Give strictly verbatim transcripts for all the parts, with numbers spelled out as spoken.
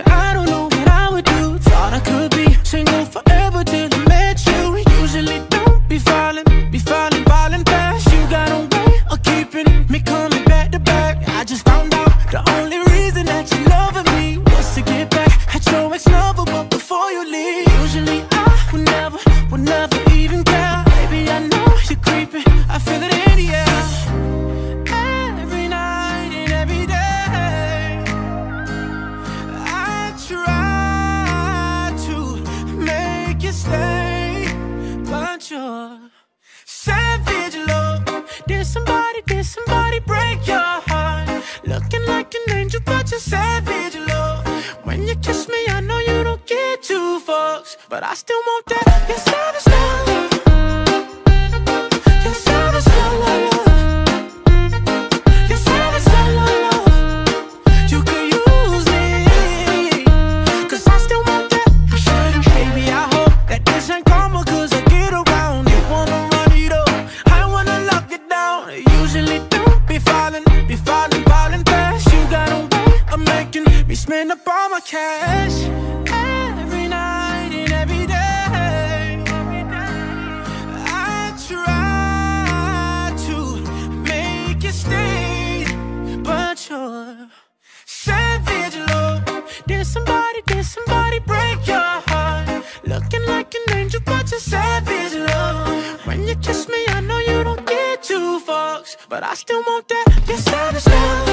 I don't know what I would do. Thought I could be single forever till I met you. Usually don't be falling, be falling, falling fast. You got a way of keeping me coming back to back. I just found out the only reason that you loving me was to get back at your ex-lover, but before you leave. Usually I would never, would never even care. Baby, I know you're creeping, I feel it in the air. Every night and every day I try to make you stay, but you're savage love. Did somebody, did somebody break your heart? Looking like an angel, but you're savage love. When you kiss me, I know you don't get two fucks, but I still want that. You're savage love. You're savage love, love, love. You're savage love, love, love. You could use me, cause I still want that. Baby, I hope that this ain't karma, cause I get around. You wanna run it up, I wanna lock it down. Usually don't be falling, be falling, falling fast. You got a way of making me spend up all my cash. Every night and every day I try to make you stay, but you're savage love. Did somebody, did somebody break your heart? Looking like an angel, but you're savage love. When you kiss me, I know you don't get two fucks, but I still want that. You're savage love.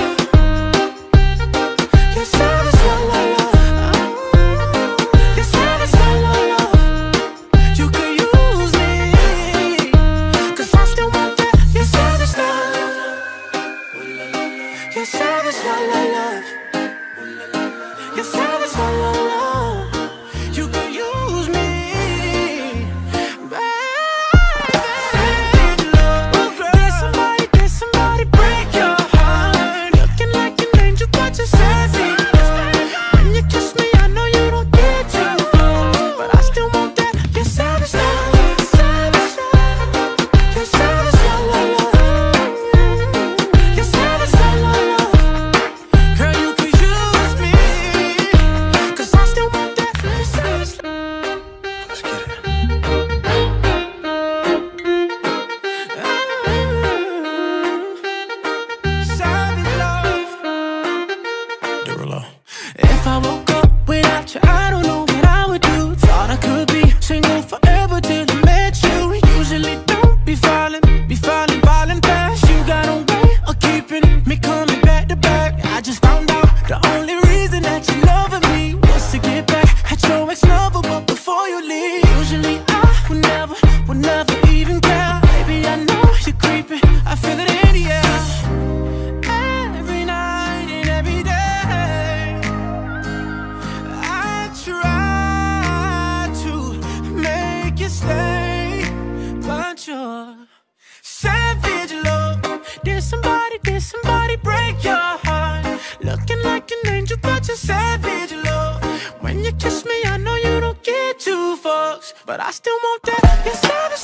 You're savage love, love, love. You're savage love, love, love. You could use me, cause I still want that. You're savage love. You're savage love, love, love. You're savage love, love, love. You could use me, baby. Savage love. Did somebody, did somebody break your heart? Looking like an angel, but you're savage. When you kiss me, I know you don't get two fucks, but I still want that. You're savage love. Savage love. You're savage love, love, love. You're savage love, love, love. Girl, you could use me, cause I still want that. You're savage love. Let's get it. Savage love. Derulo. If I woke up without you, I don't know what I would do. Thought I could be single forever till I met you. Usually don't be falling, be falling, falling fast. You got a way of keeping me coming back to back. I just found out the only reason that you loving me was to get back at your ex-lover, but before you leave. Usually I would never, would never even care. Baby, I know you're creeping, I feel it in the air. Every night and every day I try to make you stay, but you're savage love. Did somebody, did somebody break your heart? Looking like an angel, but you're savage love. When you kiss me, I know you don't get two fucks, but I still want that. You're savage